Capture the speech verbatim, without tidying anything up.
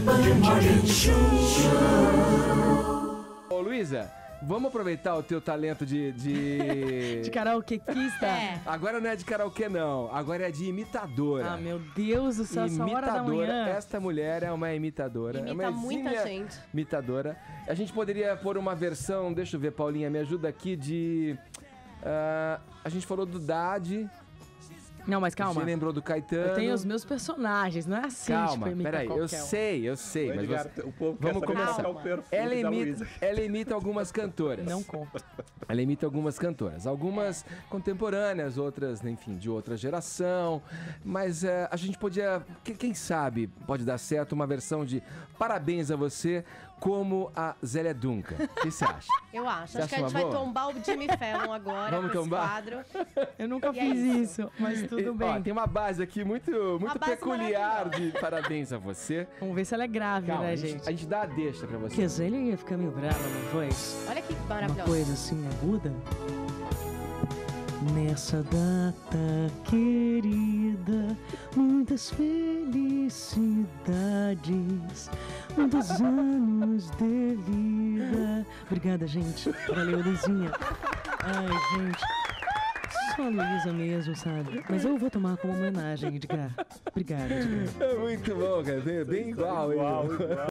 Ô, Luísa, vamos aproveitar o teu talento de... De, de karaokeista? É. Agora não é de karaokê, não. Agora é de imitadora. Ah, meu Deus do céu, essa hora da manhã. Esta mulher é uma imitadora. Imita é uma muita exímia gente. Imitadora. A gente poderia pôr uma versão... Deixa eu ver, Paulinha, me ajuda aqui de... Uh, a gente falou do Dade... Não, mas calma. Você lembrou do Caetano. Eu tenho os meus personagens, não é assim. Calma, tipo, peraí, eu um. sei, eu sei, mas Edgar, você... o povo Vamos quer saber começar. qual é o perfil Ela da imita, Luísa. ela imita algumas cantoras. Não conta. Ela imita algumas cantoras, algumas contemporâneas, outras, enfim, de outra geração. Mas uh, a gente podia, que- quem sabe, pode dar certo uma versão de Parabéns a Você, como a Zélia Duncan. O que você acha? Eu acho. Você Acho que a acha gente uma vai boa? tombar o Jimmy Fallon agora Vamos com esse tombar? quadro. Eu nunca E é fiz isso. isso, mas tudo E, bem. ó, tem uma base aqui muito, muito base peculiar de Parabéns a Você. Vamos ver se ela é grave, Calma, né, a, gente, gente? a gente dá a deixa pra você. Porque a Zélia ia ficar meio brava na voz. Olha que Uma maravilhoso. coisa assim aguda. Nessa data querida, muitas felicidades, muitos anos de vida. Obrigada, gente. Valeu, Luizinha. Ai, gente. Só a Luísa mesmo, sabe? Mas eu vou tomar como homenagem, Edgar. Obrigada, Edgar. É muito bom, cara. Bem, bem igual, hein? Igual, igual.